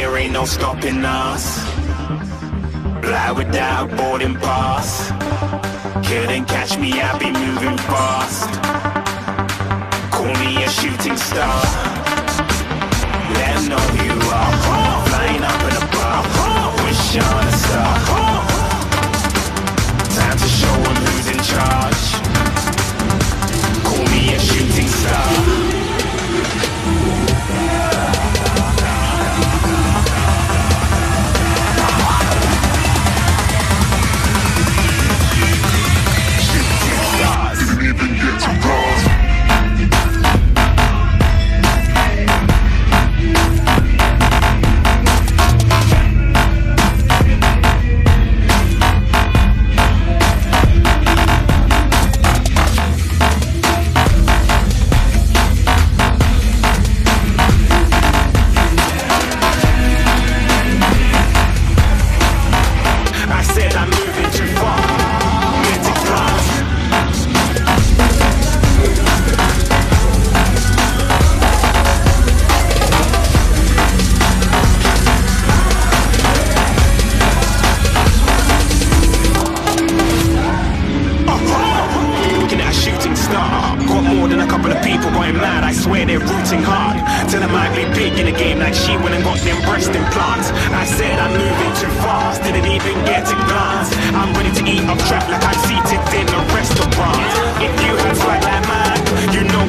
there ain't no stopping us. Fly without boarding pass. Couldn't catch me, I be moving fast. Call me a shooting star. Let 'em know who you are. Flying up in a bar. Wish on a star. Time to show 'em who's in charge. Call me a shooting star. Tell them I be big in the game like she went and got them breast implants. I said I'm moving too fast, didn't even get a glance. I'm ready to eat up trap like I'm seated in a restaurant. If you had swag like mine, you know